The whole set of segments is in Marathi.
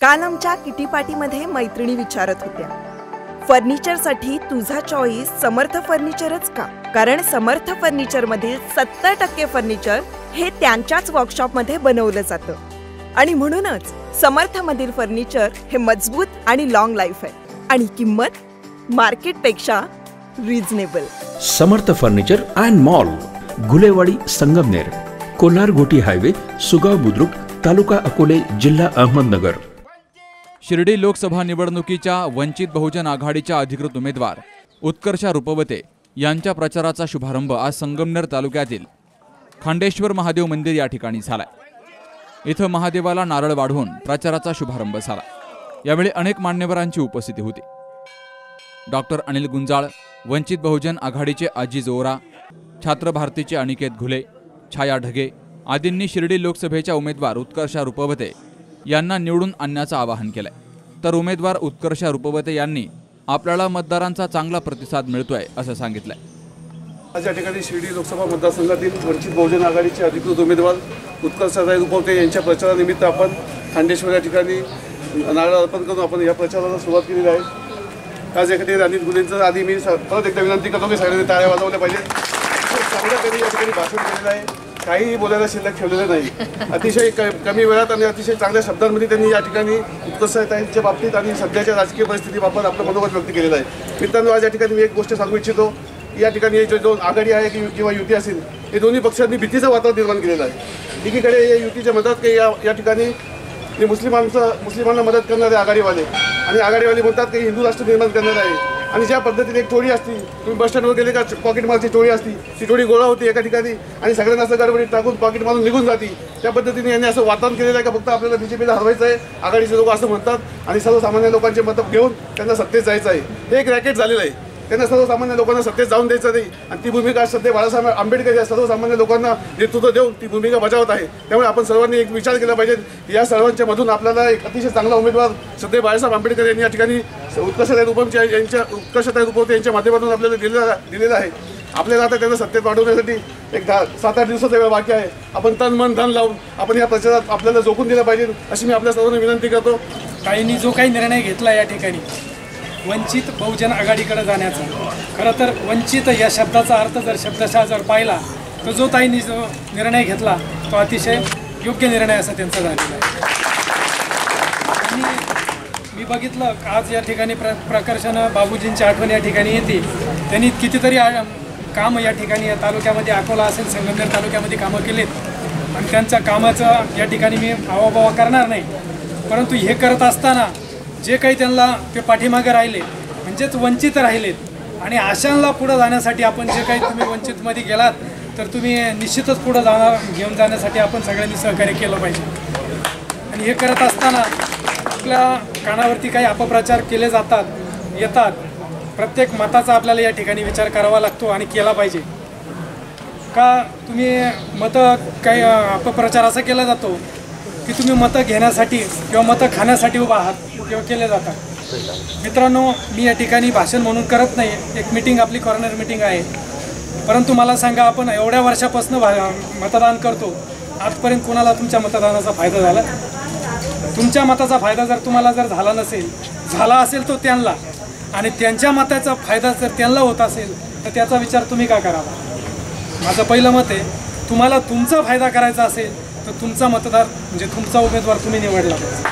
काल आमच्या किटी पार्टीमध्ये मैत्रिणी विचारत होत्या, फर्निचरसाठी तुझा चॉईस समर्थ फर्निचरच का? कारण समर्थ फर्निचर मधील 70% फर्निचर हे त्यांच्याच वर्कशॉपमध्ये बनवलं जातं आणि म्हणूनच समर्थ मधील फर्निचर हे मजबूत आणि लॉंग लाईफ आहे आणि किंमत मार्केटपेक्षा reasonable. Samarth furniture and mall, Gulewadi, Sangamner, Kolhar Ghoti highway, Sugaon Budruk, taluka Akole, जिल्हा अहमदनगर। शिर्डी लोकसभा निवडणुकीच्या वंचित बहुजन आघाडीच्या अधिकृत उमेदवार उत्कर्षा रुपवते यांच्या प्रचाराचा शुभारंभ आज संगमनेर तालुक्यातील खांडेश्वर महादेव मंदिर या ठिकाणी झाला। इथं महादेवाला नारळ वाढवून प्रचाराचा शुभारंभ झाला। यावेळी अनेक मान्यवरांची उपस्थिती होती। डॉक्टर अनिल गुंजाळ, वंचित बहुजन आघाडीचे अजिज ओरा, छात्र भारतीचे अनिकेत घुले, छाया ढगे आदींनी शिर्डी लोकसभेच्या उमेदवार उत्कर्षा रुपवते यांना निवडून आणण्याचं आवाहन केलंय। तर उमेदवार उत्कर्षा रुपवते यांनी आपल्याला मतदारांचा चांगला प्रतिसाद मिळतोय असं सांगितलंय। आज या ठिकाणी शिर्डी लोकसभा मतदारसंघातील वंचित बहुजन आघाडीचे अधिकृत उमेदवार उत्कर्षा रुपवते यांच्या प्रचारानिमित्त आपण खांडेश्वर या ठिकाणी नारळ अर्पण करून आपण या प्रचाराला सुरुवात केलेली आहे। आज या ठिकाणी अनिल गुलेंचं आधी मी परत एकदा विनंती करतो की सगळ्यांनी टाळ्या वाजवल्या पाहिजे। चांगल्या त्यांनी या ठिकाणी भाषण केलेलं आहे, काही बोलायला शिल्लक ठेवलेलं नाही। अतिशय कमी वेळात आणि अतिशय चांगल्या शब्दांमध्ये त्यांनी या ठिकाणी उत्कर्षाताईंच्या बाबतीत आणि सध्याच्या राजकीय परिस्थितीबाबत आपलं मनोगत व्यक्त केलेलं आहे। मित्रांनो, आज या ठिकाणी मी एक गोष्ट सांगू इच्छितो, या ठिकाणी जो दोन आघाडी आहे किंवा युती असेल, हे दोन्ही पक्षांनी भीतीचं वातावरण निर्माण केलेलं आहे। एकीकडे या युतीच्या मदत की या ठिकाणी मुस्लिमांना मदत करणारे आघाडीवाले आणि आघाडीवाले म्हणतात की हिंदू राष्ट्र निर्माण करणार आहे। आणि ज्या पद्धतीने एक टोळी असती, तुम्ही बस स्टँडवर गेले का पॉकेट मारची टोळी असती, ती टोळी गोळा होती एका ठिकाणी आणि सगळ्यांना असं गडबडीत टाकून पॉकेट मारून निघून जाती। त्या पद्धतीने यांनी असं वातावरण केलेलं आहे का फक्त आपल्याला बीजेपीला हरवायचं आहे, आघाडीचे लोक असं म्हणतात आणि सर्वसामान्य लोकांचे मतं घेऊन त्यांना सत्तेत जायचं आहे। हे एक रॅकेट झालेलं आहे। त्यांना सर्वसामान्य लोकांना सत्तेत जाऊन द्यायचं नाही आणि ती भूमिका सध्या बाळासाहेब आंबेडकर या सर्वसामान्य लोकांना नेतृत्व देऊन ती भूमिका बजावत आहे। त्यामुळे आपण सर्वांनी एक विचार केला पाहिजे, या सर्वांच्या मधून आपल्याला एक अतिशय चांगला उमेदवार सध्या बाळासाहेब आंबेडकर यांनी या ठिकाणी उत्कर्षाताई रुपवते यांच्या माध्यमातून आपल्याला दिलेला आहे। आपल्याला आता त्यांना सत्तेत वाढवण्यासाठी एक 7-8 दिवसाचा वेळ बाकी आहे। आपण तन मन धन लावून आपण या प्रचारात आपल्याला झोकून दिलं पाहिजे अशी मी आपल्या सर्वांना विनंती करतो। काहींनी जो काही निर्णय घेतला या ठिकाणी वंचित बहुजन आघाडीकडे जाण्याचा, खरं तर वंचित या शब्दाचा अर्थ जर शब्दशः जर पाहिला तर जो ताईंनी जो निर्णय घेतला तो अतिशय योग्य निर्णय असा त्यांचा झालेला आहे। आणि मी बघितलं आज या ठिकाणी प्रकर्षानं बाबूजींची आठवण या ठिकाणी येते। त्यांनी कितीतरी काम या ठिकाणी या तालुक्यामध्ये, अकोला असेल संगमनेर तालुक्यामध्ये कामं केलेत आणि त्यांच्या कामाचं या ठिकाणी मी आवाबावा करणार नाही, परंतु हे करत असताना जे काही त्यांना ते पाठीमागे राहिले म्हणजेच वंचित राहिलेत आणि अशांना पुढं जाण्यासाठी आपण जे काही तुम्ही वंचितमध्ये गेलात तर तुम्ही निश्चितच पुढं घेऊन जाण्यासाठी आपण सगळ्यांनी सहकार्य केलं पाहिजे। आणि हे करत असताना आपल्या कानावरती काही अपप्रचार केले येतात, प्रत्येक मताचा आपल्याला या ठिकाणी विचार करावा लागतो आणि केला पाहिजे। का तुम्ही काही अपप्रचार असा केला जातो की तुम्ही मतं घेण्यासाठी किंवा मतं खाण्यासाठी उभा आहात किंवा केले जातात। मित्रांनो, मी या ठिकाणी भाषण म्हणून करत नाही, एक मीटिंग आपली कॉर्नर मीटिंग आहे, परंतु मला सांगा आपण एवढ्या वर्षापासून मतदान करतो, आजपर्यंत कोणाला तुमच्या मतदानाचा फायदा झाला? तुमच्या मताचा फायदा जर तुम्हाला झाला असेल तो त्यांना, आणि त्यांच्या मताचा फायदा जर त्यांना होत असेल तर त्याचा विचार तुम्ही का करावा? माझं पहिलं मत आहे, तुम्हाला तुमचा फायदा करायचा असेल तर तुमचा मतदार म्हणजे तुमचा उमेदवार तुम्ही निवडला पाहिजे।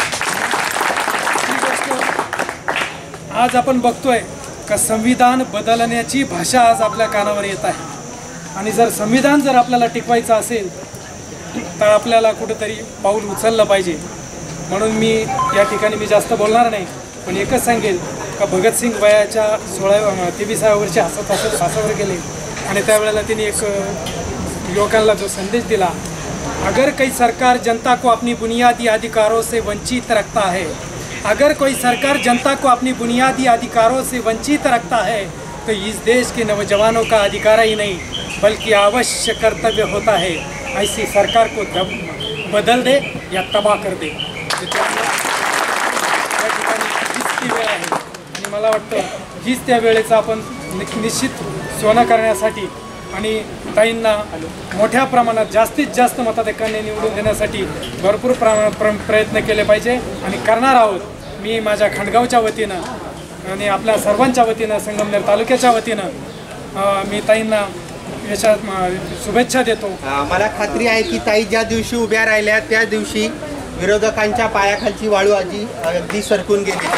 आज आपण बघतोय का संविधान बदलण्याची भाषा आज आपल्या कानावर येत आहे आणि जर संविधान जर आपल्याला टिकवायचं असेल तर आपल्याला कुठेतरी पाऊल उचललं पाहिजे। म्हणून मी या ठिकाणी मी जास्त बोलणार नाही, पण एकच सांगेल का भगतसिंग वयाच्या 23व्या वर्षी हसावर गेले आणि त्यावेळेला त्यांनी एक युवकांना जो संदेश दिला, अगर कोई सरकार जनता को अपनी बुनियादी अधिकारों से वंचित रखता है, अगर कोई सरकार जनता को अपनी बुनियादी अधिकारों से वंचित रखता है तो इस देश के नौजवानों का अधिकार ही नहीं बल्कि आवश्यक कर्तव्य होता है ऐसी सरकार को बदल दे या तबाह कर दे। हीच वेळ आहे आणि मला वाटतं हीच त्या वेळेचा आपण निश्चित सोनं करण्यासाठी आणि ताईंना मोठ्या प्रमाणात जास्तीत जास्त मताधिक्याने निवडून देण्यासाठी भरपूर प्रमाणात प्रयत्न केले पाहिजे आणि करणार आहोत. मी माझ्या खंडगावच्या वतीनं आणि आपल्या सर्वांच्या वतीनं संगमनेर तालुक्याच्या वतीनं मी ताईंना याच्यात शुभेच्छा देतो. मला खात्री आहे की ताई ज्या दिवशी उभ्या राहिल्या त्या दिवशी विरोधकांच्या पायाखालची वाळू अगदी सरकून गेली.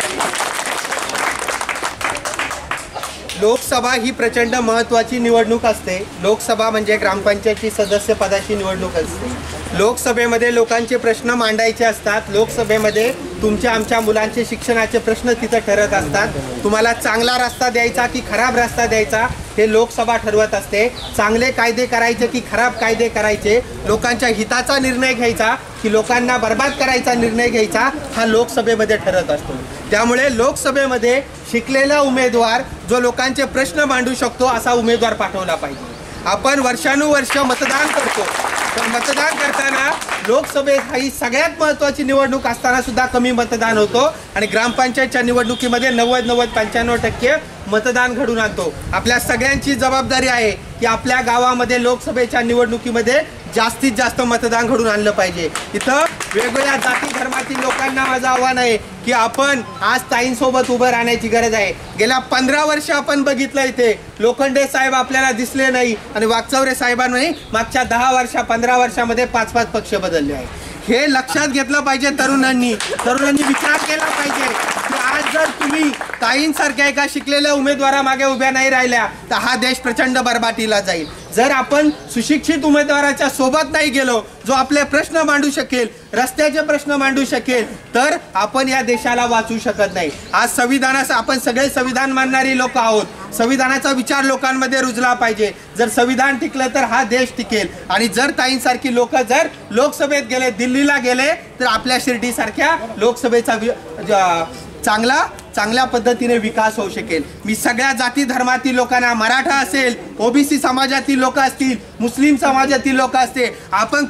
लोकसभा ही प्रचंड महत्त्वाची निवडणूक असते. लोकसभा म्हणजे ग्रामपंचायती सदस्य पदाची निवडणूक असते. लोकसभेमध्ये लोकांचे प्रश्न मांडायचे असतात. लोकसभेमध्ये तुमच्या आमच्या मुलांचे शिक्षणाचे प्रश्न तिथं ठरत असतात. तुम्हाला चांगला रस्ता द्यायचा की खराब रस्ता द्यायचा हे लोकसभा ठरवत असते. चांगले कायदे करायचे की खराब कायदे करायचे, लोकांच्या हिताचा निर्णय घ्यायचा की लोकांना बर्बाद करायचा निर्णय घ्यायचा हा लोकसभेमध्ये ठरत असतो. त्यामुळे लोकसभेमध्ये शिकलेला उमेदवार जो लोकांचे प्रश्न मांडू शकतो असा उमेदवार पाठवला पाहिजे. आपण वर्षानुवर्ष मतदान करतो, पण मतदान करताना लोकसभेत ही सगळ्यात महत्त्वाची निवडणूक असताना सुद्धा कमी मतदान होतो आणि ग्रामपंचायतच्या निवडणुकीमध्ये 90-95% मतदान घडून आणतो. आपल्या सगळ्यांची जबाबदारी आहे की आपल्या गावामध्ये लोकसभेच्या निवडणुकीमध्ये जास्तीत जास्त मतदान घडून आणलं पाहिजे. इथं वेगवेगळ्या जाती धर्मातील लोकांना माझं आव्हान आहे की आपण आज ताईंसोबत उभं राहण्याची गरज आहे. गेल्या 15 वर्ष आपण बघितलं इथे लोखंडे साहेब आपल्याला दिसले नाही आणि वाकचौरे साहेबांनी मागच्या 10 वर्ष 15 वर्षामध्ये 5-5 पक्ष बदलले आहे. हे लक्षात घेतलं पाहिजे. तरुणांनी विचार केला पाहिजे की आज जर तुम्ही ताईंसारख्या एका शिकलेल्या उमेदवारामागे उभ्या नाही राहिल्या तर हा देश प्रचंड बरबाटीला जाईल. जर आपण सुशिक्षित उमेदवाराच्या सोबत नाही गेलो जो आपले प्रश्न मांडू शकेल, रस्त्याचे प्रश्न मांडू शकेल, तर आपण या देशाला वाचवू शकत नाही. आज संविधानास आपण सगळे संविधान मानणारी लोक आहोत. संविधानाचा विचार लोकांमध्ये रुजला पाहिजे. जर संविधान टिकलं तर हा देश टिकेल. आणि जर ताईंसारखी लोक जर लोकसभेत गेले, दिल्लीला गेले, तर आपल्या शिर्डीसारख्या लोकसभेचा चांगल्या पद्धतीने विकास होऊ शकेल. मी सगळ्या जाती धर्मातील लोकांना, मराठा असेल, ओबीसी समाजातील लोक असतील, मुस्लिम समाजातील लोक असतील, आपण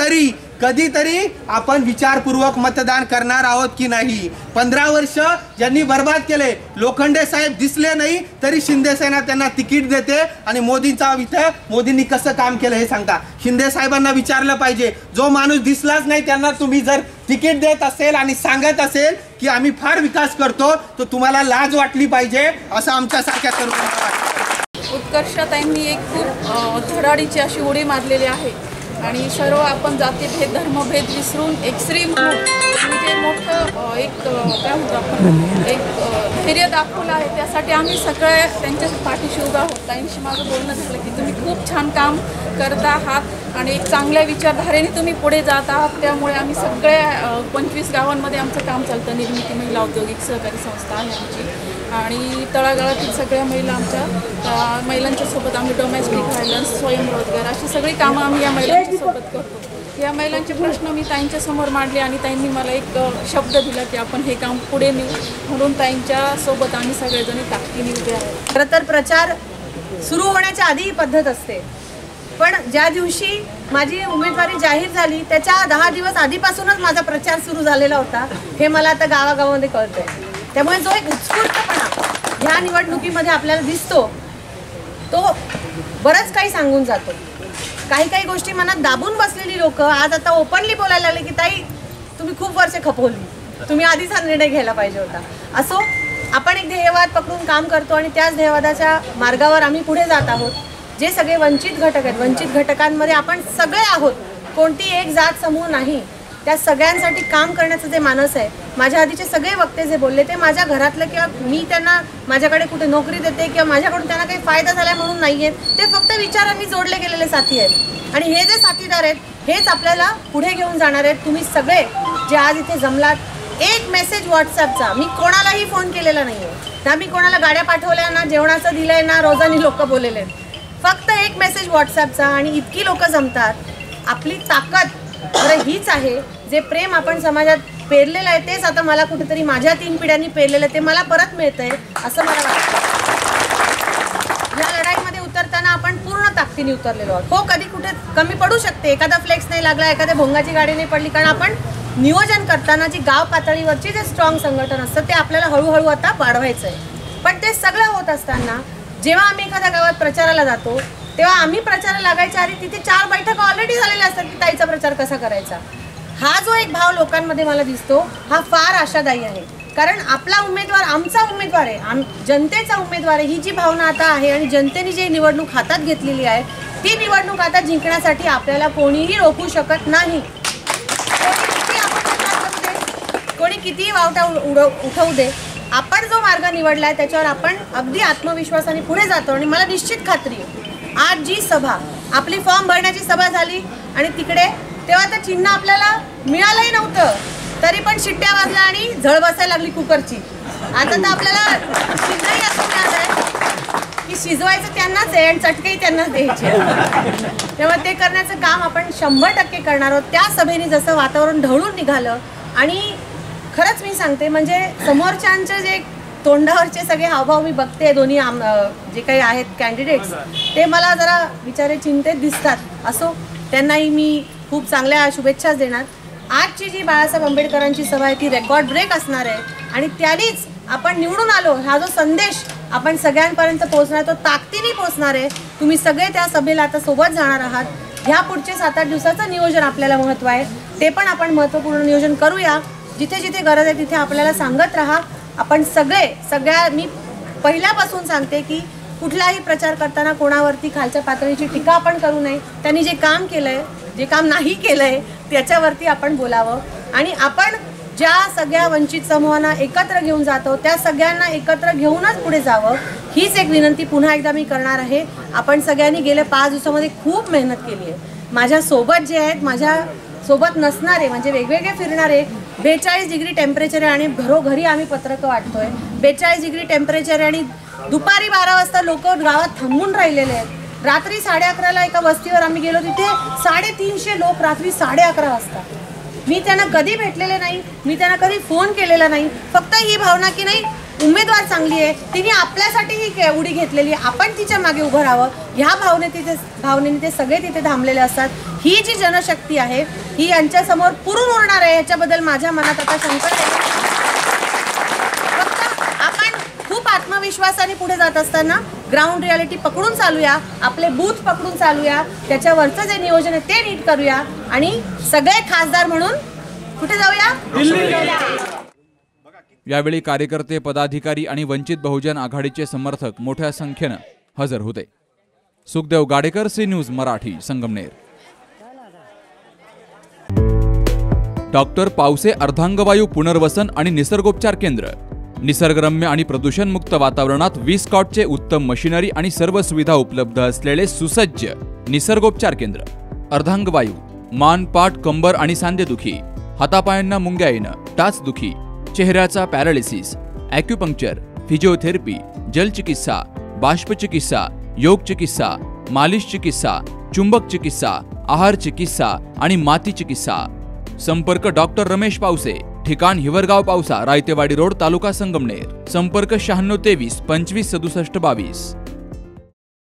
कधीतरी आपण विचारपूर्वक मतदान करणार आहोत की नाही. 15 वर्ष ज्यांनी बर्बाद केले, लोखंडे साहेब दिसले नाही तरी शिंदे सेना त्यांना तिकीट देते आणि मोदींनी कसं काम केलं हे सांगता. शिंदे साहेबांना विचारलं पाहिजे, जो माणूस दिसलाच नाही त्यांना तुम्ही जर तिकीट देत असेल आणि सांगत असेल की आम्ही फार विकास करतो तर तुम्हाला लाज वाटली पाहिजे असं आमच्यासारख्या तरुणांना वाटतं. उत्कर्षताईंनी एक खूप धडाडीची अशी उडी मारलेली आहे आणि सर्व आपण जातीभेद धर्मभेद विसरून एक स्त्री म्हणून म्हणजे मोठं एक काय म्हणतो आपण एक धैर्य दाखवलं आहे. त्यासाठी आम्ही सगळे त्यांच्या पाठीशी उभा आहोत. ताईंशी माझं बोलणं झालं की तुम्ही खूप छान काम करत आहात आणि एक चांगल्या विचारधारेने तुम्ही पुढे जात आहात. त्यामुळे आम्ही सगळ्या 25 गावांमध्ये आमचं काम चालतं. निर्मिती महिला औद्योगिक सहकारी संस्था आहे आमची आणि तळागाळातील सगळ्या महिला आमच्या महिलांच्या सोबत आम्ही डोमेस्टिक व्हायलन्स, स्वयंरोजगार अशी सगळी कामं आम्ही या महिलांच्या सोबत करतो. या महिलांचे प्रश्न मी ताईंच्या समोर मांडले आणि ताईंनी मला एक शब्द दिला की आपण हे काम पुढे नेऊ. म्हणून ताईंच्या सोबत आम्ही सगळेजणी ताकदीने उभे आहोत. खरं तर प्रचार सुरू होण्याच्या आधी ही पद्धत असते, पण ज्या दिवशी माझी उमेदवारी जाहीर झाली त्याच्या 10 दिवस आधीपासूनच माझा प्रचार सुरू झालेला होता हे मला आता गावागावामध्ये कळतंय. त्यामुळे जो एक उत्स्फूर्तपणा ह्या निवडणुकीमध्ये आपल्याला दिसतो तो बरंच काही सांगून जातो. काही गोष्टी मनात दाबून बसलेली लोक आज आता ओपनली बोलायला लागले की ताई तुम्ही खूप वर्ष खपवली, तुम्ही आधीच हा निर्णय घ्यायला पाहिजे होता. असो, आपण एक ध्येयवाद पकडून काम करतो आणि त्याच ध्येयवादाच्या मार्गावर आम्ही पुढे जात आहोत. जे सगळे वंचित घटक आहेत, वंचित घटकांमध्ये आपण सगळे आहोत, कोणती एक जात समूह नाही. त्या सगळ्यांसाठी काम करण्याचं जे मानस आहे, माझ्या आधीचे सगळे वक्ते जे बोलले ते माझ्या घरातलं किंवा मी त्यांना माझ्याकडे कुठे नोकरी देते किंवा माझ्याकडून त्यांना काही फायदा झाला म्हणून नाही आहेत. ते फक्त विचारांनी जोडले गेलेले साथी आहेत आणि हे जे साथीदार आहेत हेच आपल्याला पुढे घेऊन जाणार आहेत. तुम्ही सगळे जे आज इथे जमलात, एक मेसेज व्हॉट्सअपचा, मी कोणालाही फोन केलेला नाही आहे ना, मी कोणाला गाड्या पाठवल्या ना, जेवणाचं दिलंय ना, रोजानी लोक बोललेले आहेत. फक्त एक मेसेज व्हॉट्सअपचा आणि इतकी लोक जमतात. आपली ताकद खरं हीच आहे. जे प्रेम आपण समाजात पेरलेलं आहे तेच आता मला कुठेतरी माझ्या 3 पिढ्यांनी पेरलेलं ते मला परत मिळतंय असं मला वाटतं. या लढाईमध्ये उतरताना आपण पूर्ण ताकदीने उतरलेलो आहोत. हो, कधी कुठे कमी पडू शकते, एखादा फ्लेक्स नाही लागला, एखाद्या भोंगाची गाडी नाही पडली, कारण आपण नियोजन करताना जी गाव पातळीवरची जे स्ट्रॉंग संघटन असतं ते आपल्याला हळूहळू आता वाढवायचं आहे. पण ते सगळं होत असताना जेव्हा आम्ही एखाद्या गावात प्रचाराला जातो तेव्हा आम्ही प्रचार लागायच्या आधी तिथे 4 बैठक ऑलरेडी झालेल्या असतात की ताईचा प्रचार कसा करायचा. हा जो एक भाव लोकांमध्ये मला दिसतो हा फार आशादायी आहे. कारण आपला उमेदवार आमचा उमेदवार आहे, जनतेचा उमेदवार आहे. ही जी भावना आता आहे आणि जनतेने जी निवडणूक हातात घेतलेली आहे ती निवडणूक आता जिंकण्यासाठी आपल्याला कोणीही रोखू शकत नाही. कोणी कितीही वावटा उठवू दे, आपण जो मार्ग निवडला आहे त्याच्यावर आपण अगदी आत्मविश्वासाने पुढे जातो. आणि मला निश्चित खात्री आहे आज जी सभा आपली फॉर्म भरण्याची सभा झाली आणि तिकडे तेव्हा तर चिन्ह आपल्याला मिळालंही नव्हतं तरी पण शिट्ट्या वाजल्या आणि झळ बसायला लागली कुकरची. आता तर आपल्याला चिन्हही असं मिळालंय की शिजवायचं त्यांनाच आहे आणि चटकेही त्यांनाच द्यायचे. तेव्हा ते करण्याचं काम आपण 100% करणार आहोत. त्या सभेने जसं वातावरण ढवळून निघालं आणि खरंच मी सांगते म्हणजे समोरच्यांचे जे तोंडावरचे सगळे हावभाव मी बघते दोन्ही जे काही आहेत कॅन्डिडेट्स ते मला जरा बिचारे चिंतेत दिसतात. असो त्यांनाही मी खूप चांगल्या शुभेच्छा देणार. आजची जी बाळासाहेब आंबेडकरांची सभा आहे ती रेकॉर्ड ब्रेक असणार आहे आणि त्यानेच आपण निवडून आलो हा जो संदेश आपण सगळ्यांपर्यंत पोहोचणार तो ताकदीने पोहोचणार आहे. तुम्ही सगळे त्या सभेला आता सोबत जाणार आहात. ह्या पुढचे 7-8 दिवसाचं नियोजन आपल्याला महत्त्व आहे ते पण आपण महत्त्वपूर्ण नियोजन करूया. जिथे जिथे गरज आहे तिथे आपल्याला सांगत राहा. आपण सगळ्या मी पहिल्यापासून सांगते की कुठलाही प्रचार करताना कोणावरती खालच्या पातळीची टीका आपण करू नये. त्यांनी जे काम केलंय जे काम नाही केलंय त्याच्यावरती आपण बोलावं आणि आपण ज्या सगळ्या वंचित समूहांना एकत्र घेऊन जातो त्या सगळ्यांना एकत्र घेऊनच पुढे जावं हीच एक विनंती पुन्हा एकदा मी करणार आहे. आपण सगळ्यांनी गेल्या 5 दिवसामध्ये खूप मेहनत केली आहे. माझ्यासोबत जे आहेत माझ्यासोबत नसणारे म्हणजे वेगवेगळे फिरणारे 42 डिग्री टेम्परेचर आहे आणि घरोघरी आम्ही पत्रकं वाटतोय. 42 डिग्री टेम्परेचर आहे आणि दुपारी 12 वाजता लोक गावात थांबून राहिलेले आहेत. रात्री 11:30ला एका वस्तीवर आम्ही गेलो तिथे 350 लोक रात्री 11:30 वाजता. मी त्यांना कधी भेटलेले नाही, मी त्यांना कधी फोन केलेला नाही. फक्त ही भावना की नाही उमेदवार चांगली आहे तिने आपल्यासाठी ही उडी घेतलेली आहे आपण तिच्या मागे उभं राहावं ह्या भावनेने ते सगळे तिथे थांबलेले असतात. ही जी जनशक्ती आहे ही यांच्यासमोर पुरून उरणार आहे ह्याच्याबद्दल माझ्या मनात आता शंका नाही. फक्त आपण खूप आत्मविश्वासाने पुढे जात असताना ग्राउंड रियालिटी पकडून चालूया, आपले बूथ पकडून चालूया, त्याच्यावरचं जे नियोजन आहे ते नीट करूया आणि सगळे खासदार म्हणून कुठे जाऊया दिल्ली. यावेळी कार्यकर्ते पदाधिकारी आणि वंचित बहुजन आघाडीचे समर्थक मोठ्या संख्येनं हजर होते. Sukhdev Gadekar, C News Marathi, Sangamner. Doctor Pawase अर्धांगवायू पुनर्वसन आणि निसर्गोपचार केंद्र. निसर्गरम्य आणि प्रदूषणमुक्त वातावरणात 20 कॉटचे उत्तम मशिनरी आणि सर्व सुविधा उपलब्ध असलेले सुसज्ज निसर्गोपचार केंद्र. अर्धांगवायू, मान, पाठ, कंबर आणि सांधेदुखी, हातापायांना मुंग्या येणं, टाचदुखी, चेहऱ्याचा पॅरालिसिस, ॲक्युपंक्चर, फिजिओथेरपी, जलचिकित्सा, बाष्पचिकित्सा, योग चिकित्सा, मालिश चिकित्सा, चुंबक चिकित्सा, आहार चिकित्सा आणि माती चिकित्सा. संपर्क डॉक्टर रमेश पावसे, ठिकाण हिवरगाव पावसा, रायतेवाडी रोड, तालुका संगमनेर. संपर्क 9623 25 67 22.